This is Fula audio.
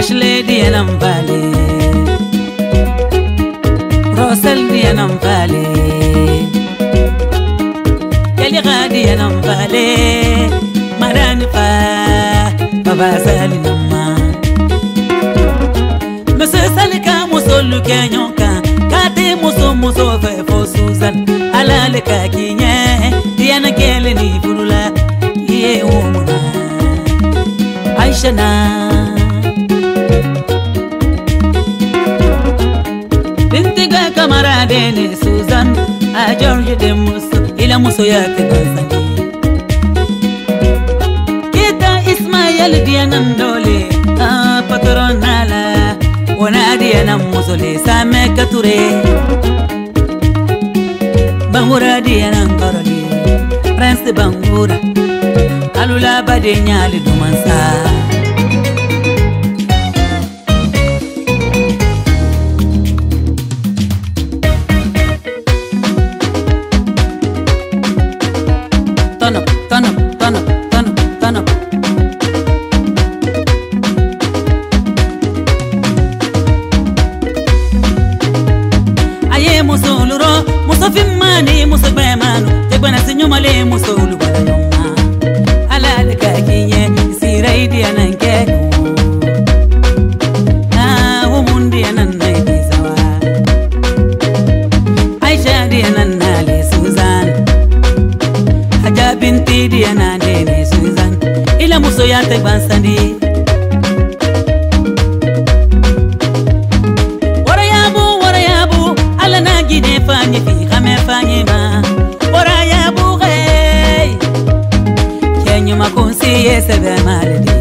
Ashley Dianam Valley, Rosal Dianam Valley, Yaliga Dianam Valley, Maranifa, Baba Salinama, Monsieur Salika Musolu Kenyonka, Kate Muso Fefo Susan, Alaleka Kinye, Diana Keleni Furula, Ye Umuna, Aishana. Bintiga kamaradeni Susan a George de Muso ila Muso yake Tanzania Kita Ismail Diana Ndole a patronala wana Diana Muso le same kature Bangura Diana Ngoroli Prince Bangura Alula badenya le dumansa Turn up. Aye musoluro, musofimani, musofemanu, tegwana sinyumale musolu balayoma. Alale kakinye, siraidi anankeko. Na umundi ananaibizawa. Aisha di ananale Susan. Haja binti di ananene Susan. Ila Muso yate bansandi Warayabu Ala nagine fanye fi khame fanye ma Warayabu hey Kenyu makonsi yesebe maledi